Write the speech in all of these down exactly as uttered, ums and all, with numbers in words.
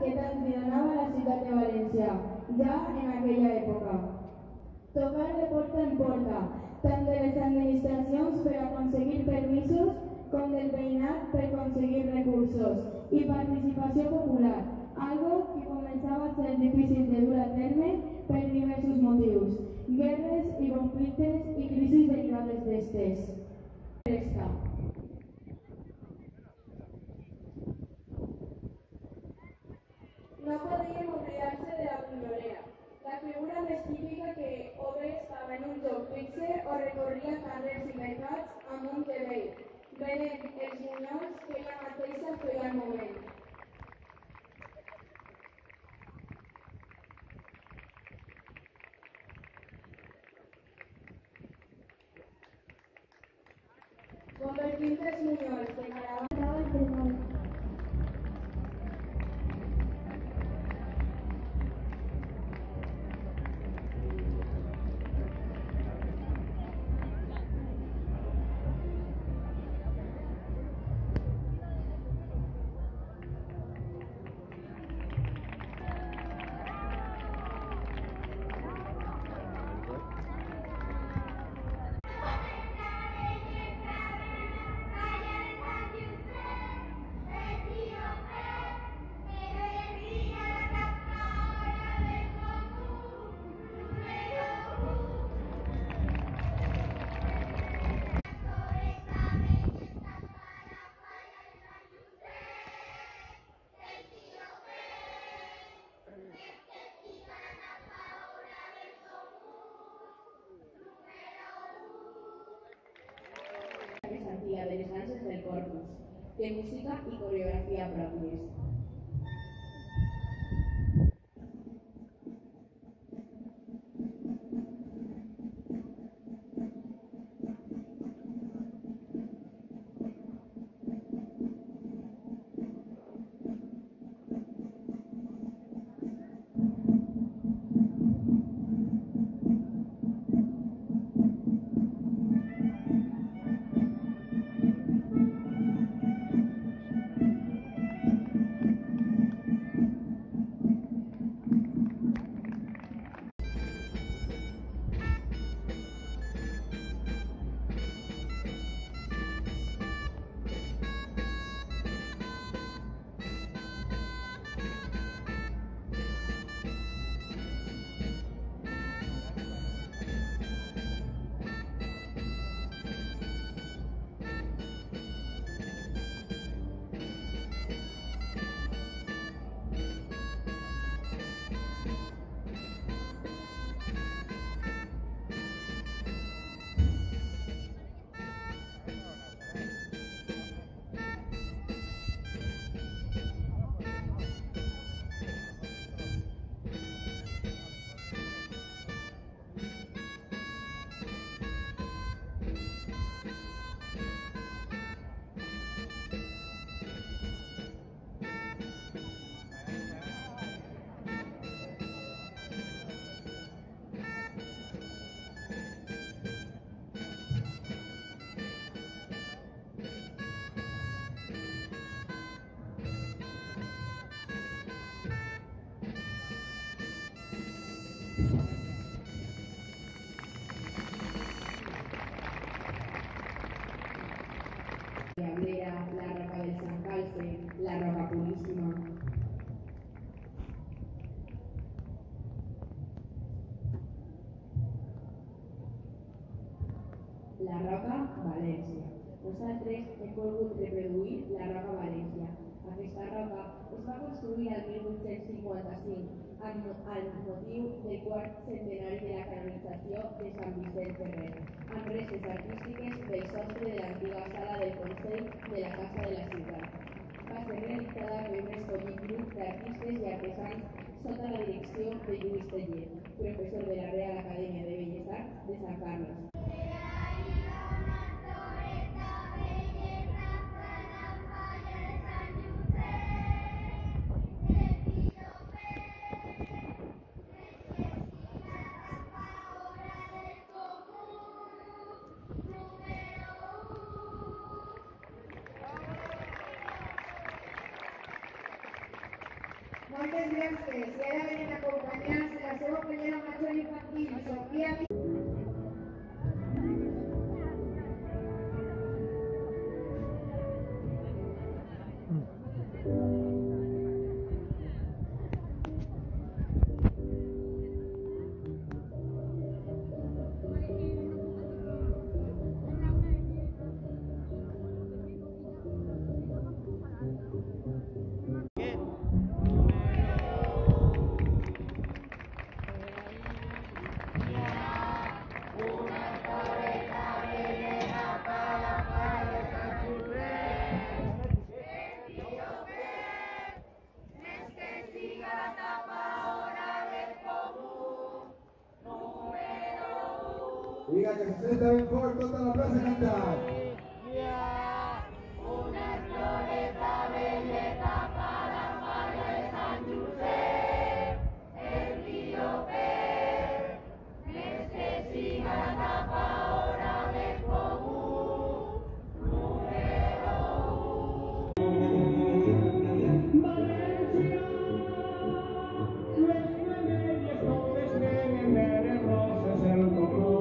que tant li donava la ciutat de València, ja en aquella època. Tocar de porta en porta, tant de les administracions per aconseguir permisos com del veïnat per aconseguir recursos i participació popular, algo que començava a ser difícil de dur a terme per diversos motius, guerres i conflictes i crisis derivades d'estes. No podíem oblidar-se de la bunyolera, la figura més típica que o bé estava en un lloc fixe o recorria carrers i mercats amb un telell, venent els bunyols que ella mateixa feia al moment. Convertint els bunyols de caravana del món. De les danses del corpus, de música i coreografia pròpies. Diablera, la roca del Sant Calce, la roca puríssima. La roca València. Nosaltres hem volgut reproduir la roca València. Aquesta roca es va construir el mil vuit-cents cinquanta-cinc al motiu del quart centenari de la canonització de Sant Vicent Ferrer, amb restes artístiques del sostre de l'antiga sala del Consell de la Casa de la Ciutat. Va ser realitzada per un escollit grup d'artistes i artesans sota la direcció de Lluís Teller, professor de la Real Acadèmia de Belles Arts de Sant Carles. Moltes gràcies. I ara venen acompanyats la seva primera major infantil, Sofia. Diga que se sienta bien por toda la plaza a cantar. Unes floreta belleta para Mario de San Josep, el río Pez, més que siga la tapa hora del comú, número uno. Valencia, les remedios todos tienen de rosas el común.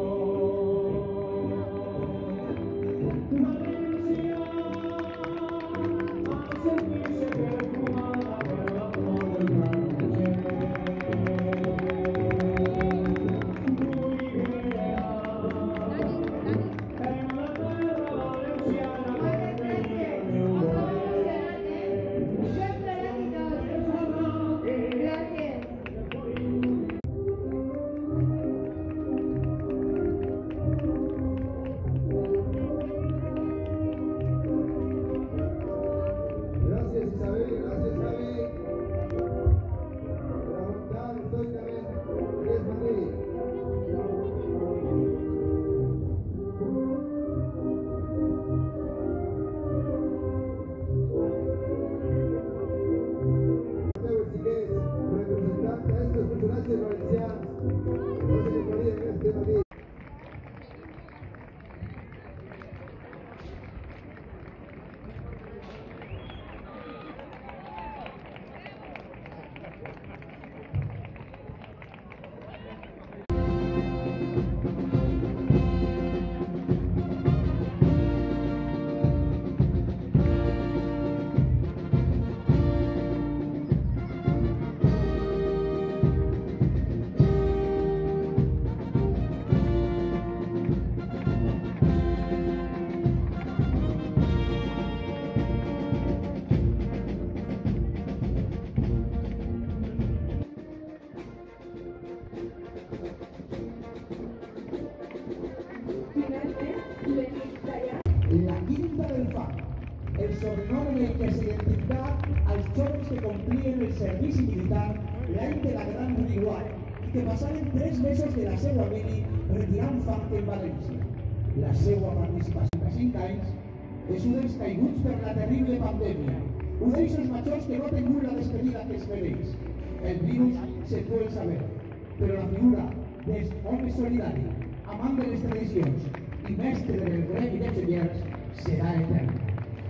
La Quinta del Fang, el sobrenom en el que s'identificà als joves que complien el servici militar l'any de la Gran Rigual i que passaren tres mesos de la seva vida retirant fang en València. La seva participació de cinc anys és un dels caiguts per la terrible pandèmia, un d'eixos majors que no ha tingut la despedida que es mereix. El virus se puede saber, però la figura d'home solidari, amant de les tradicions i mestre del gremi d'enginyers serà eterna.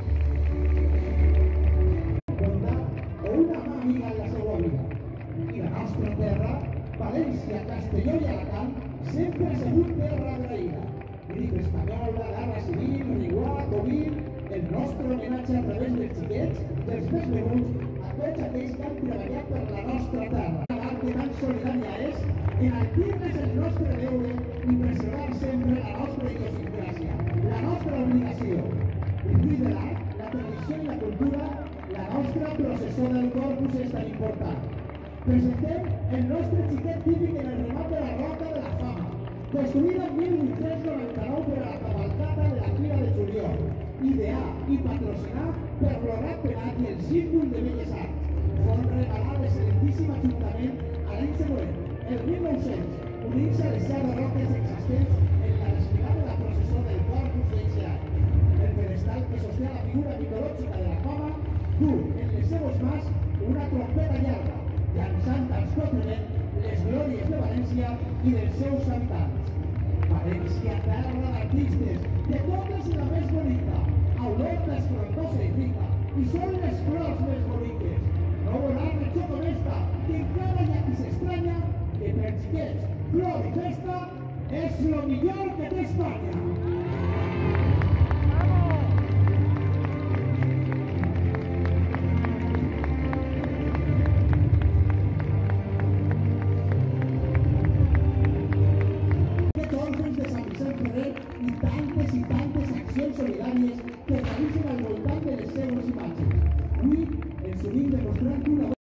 Bondat o una mà amiga en la seva vida. I la nostra terra, València, Castelló i Alacant, sempre ha sigut terra agraïda. Grip espanyola, guerra civil, Riguà, Covid, el nostre homenatge a través dels xiquets, dels més menuts, a tots aquells que han treballat per la nostra terra. Que tan solidària és enaltir-les el nostre deure i preservar sempre la nostra idiosincràsia, la nostra obligació. I fruit de l'art, la tradició i la cultura, la nostra processó del Corpus és tan important. Presentem el nostre xiquet típic en el remat de la Roca de la Fama, construïda en mil vuit-cents noranta-nou per a la cavalcata de la Fira de Juliol, ideat i patrocinat per l'Honorat Penat i el Círcul de Belles Arts. Fon regalat l'excel·lentíssim Ajuntament a l'any següent, el mil nou-cents, unint-se a les set roques existents en la desfilada de la processó del Corpus d'eixe any. El pedestal que sosté la figura mitològica de la Fama du en les seues mans una trompeta llarga, llançant als quatre les glòries de València i dels seus habitants. València, terra d'artistes, de totes la més bonica, olor d'esfrontosa i rica, i són les flors més boniques. No volar de és lo millor que té Espanya. Tots els de Sant Vicent Ferrer i tant